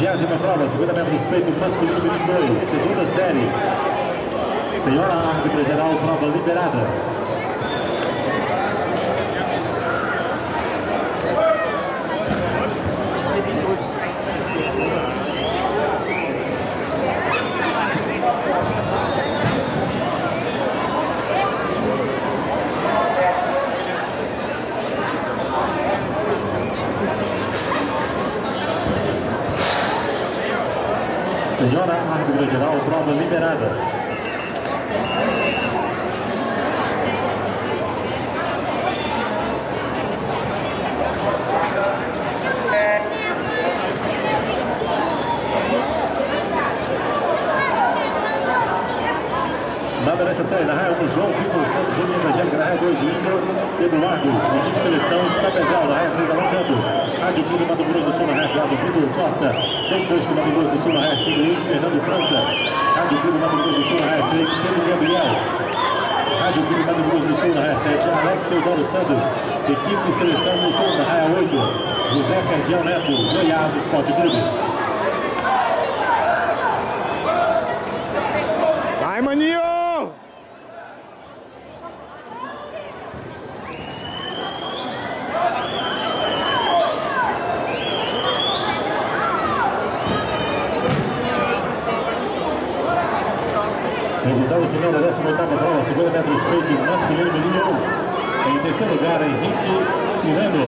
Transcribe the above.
20ª prova, 50 metros peito masculino 22, segunda série. Senhora árbitra geral, prova liberada. Senhora árbitra geral, prova liberada. Nada nessa série, na raia 1, João Vitor Santos, Júnior Evangélica, na raia 2, Lindo Eduardo, equipe de seleção, Sapezal, na raia 3, Alão Canto, Rádio Clube Mato Grosso do Sul, na raia 4, Vitor Costa, tem 2 do Mato Grosso do Sul, na raia 5, Luiz Fernando França, Rádio Clube Mato Grosso do Sul, na raia 6, Pedro Gabriel, Rádio Clube Mato Grosso do Sul, na raia 7, Alex Teodoro Santos, equipe de seleção no turno, na raia 8, José Cardiel Neto, Goiás Esporte Clube. Vai, maninho! Resultado final da 18ª prova, 50 metros peito masculino menino 1. Em terceiro lugar, Henrique Miranda.